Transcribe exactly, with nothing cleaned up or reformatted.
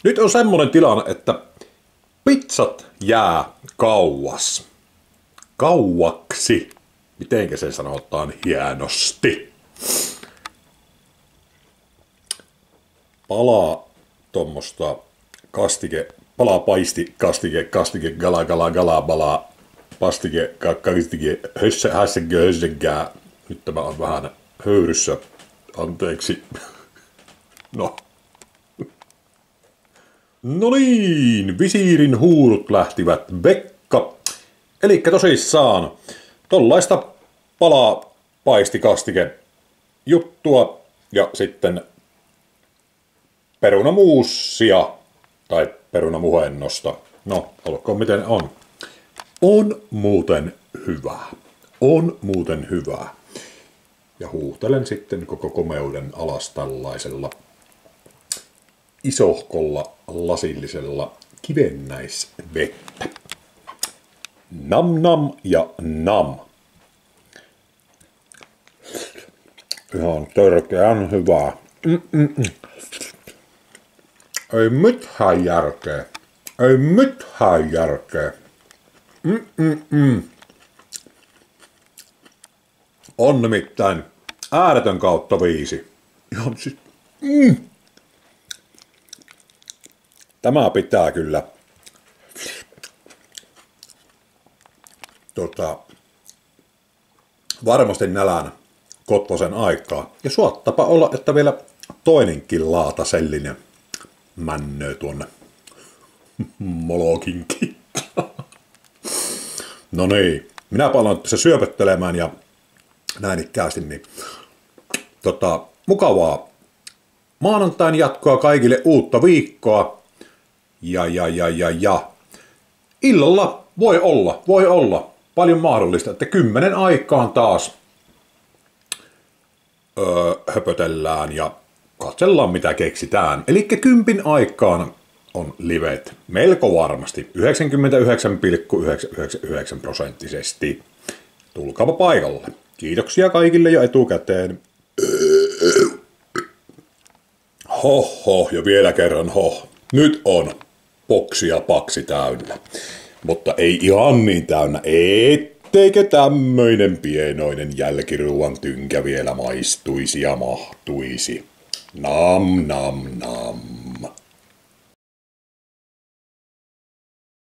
Nyt on semmoinen tilanne, että pizzat jää kauas. Kauaksi. Mitenkä se sanotaan hienosti? Palaa tuommoista kastike, palaa paisti, kastike, kastike, gala, gala, gala, balaa, pastike, kastike, hössä, hässäkö, hössäkää. Nyt tämä on vähän höyryssä. Anteeksi. No. No niin, visiirin huurut lähtivät. Bekka. Elikkä tosissaan, tollaista palaa paisti kastike juttua ja sitten perunamuussia tai perunamuhennosta. No, olkoon miten on. On muuten hyvä. On muuten hyvä. Ja huuhtelen sitten koko komeuden alas tällaisella isohkolla lasillisella kivennäisvettä. Nam nam ja nam. Ihan törkeän hyvää. Mm-mm-mm. Ei mitään järkeä. Ei mitään järkeä. Mm-mm-mm. On nimittäin ääretön kautta viisi. Ihan siis. Mm. Tämä pitää kyllä tota, varmasti nälän kotvosen aikaa. Ja suottapa olla, että vielä toinenkin laatasellinen männöö tuonne molokinkin. No niin, minä palaan tässä syöpöttelemään ja näin ikkäästi, niin tota, mukavaa maanantain jatkoa kaikille, uutta viikkoa. Ja, ja, ja, ja, ja. Illalla voi olla, voi olla paljon mahdollista, että kymmenen aikaan taas öö, höpötellään ja katsellaan mitä keksitään. Eli kympin aikaan on livet melko varmasti, yhdeksänkymmentäyhdeksän pilkku yhdeksänkymmentäyhdeksän prosenttisesti. Tulkaapa paikalle. Kiitoksia kaikille jo etukäteen. Hoho, ja vielä kerran hoh. Nyt on boksi ja paksi täynnä. Mutta ei ihan niin täynnä, etteikö tämmöinen pienoinen jälkiruuan tynkä vielä maistuisi ja mahtuisi. Nam nam nam.